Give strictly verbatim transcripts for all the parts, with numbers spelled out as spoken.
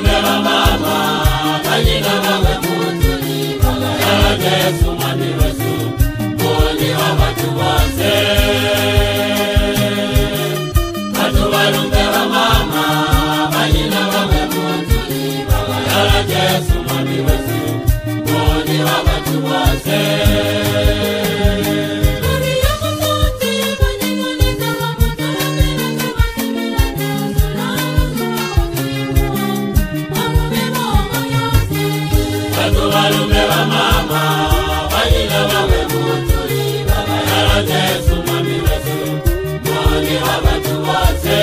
Watuwalume wa mama, wanyina wawe mutuli, bagayala Jesu mami wesu, moni wa watu wose. Watuwalume wa mama, wanyina wawe mutuli, bagayala Jesu mami wesu, moni wa watu wose. Watuwalume wa mama, wanyina wawe mutuli, bagayala Jesu mami wesu, moni wa watu wose.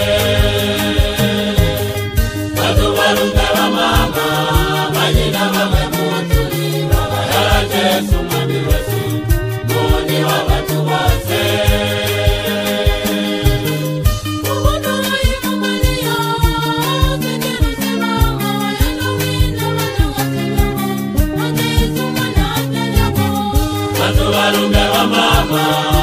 Watuwalume wa mama, wanyina wawe mutuli, bagayala Jesu mami wesu, moni wa watu wose. Watuwalume wa mama,